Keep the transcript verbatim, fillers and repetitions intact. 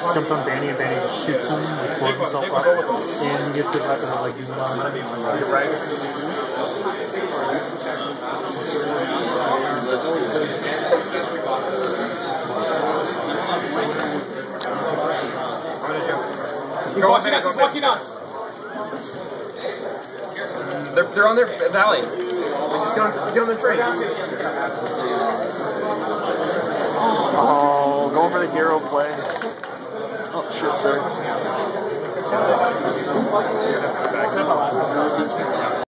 jumped on Danny and Danny just shoots him, like blows himself up, and he gets hit back and like he's not. You're right. He's go watching us, he's watching us. They're, they're on their valley. They're just going to get on the train. Oh, going for the hero play. Oh, shit, sorry.